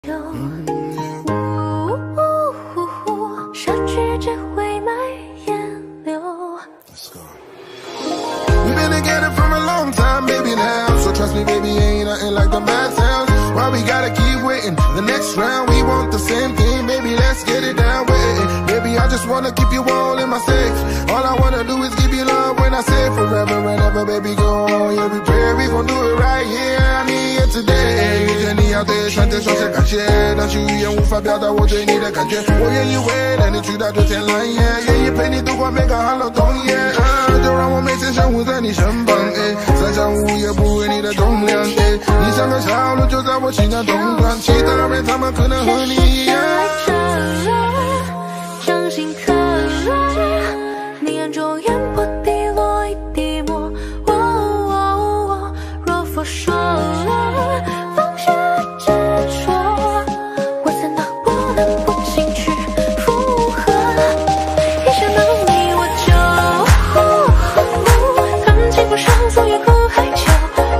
失去只会埋烟流。We've been together for a long time, baby now. So trust me, baby, ain't nothing like the bad sounds. Why we gotta keep waiting? The next round, we want the same thing, baby. Let's get it down with it. Baby, I just wanna keep you all in my safe. All I wanna do is give you love when I say forever and ever, baby, go on. Yeah, we pray we gon' do it right here. I need you today. 遇见你要对上天说声感谢，但是语言无法表达我对你的感觉。我愿意为了你去到这天蓝夜，愿意陪你度过每个寒冷冬夜。就让我每天生活在你身旁，三餐五夜不为你的重量，你像个小鹿就在我心的东端，其他人他们可能和你一样。掌心刻了，你眼中烟波滴落一滴墨。若佛说了，放下执着，我怎能不能不进去附和？一想到你我就看尽风霜，昨夜苦海秋。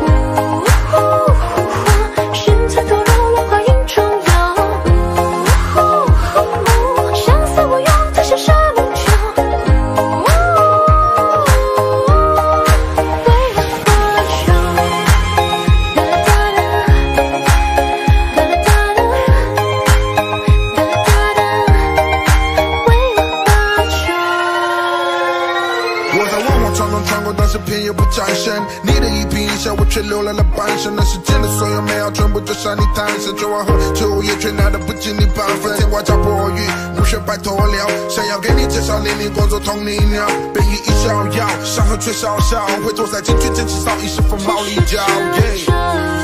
心才脱落，落花影中游。相思无用，才下梦秋。为了多久？我在万万重重穿过，但是偏又不展现。你的一颦一笑，我却流浪了半生。那时间的所有美好，全部就向你坦诚。酒完后，酒也却拿得不及你半分。天花加破雨，不学白头了。想要给你介绍邻里工作同你鸟，背影一逍遥，伤痕却少少。会坐在禁区捡起扫一是风毛里脚。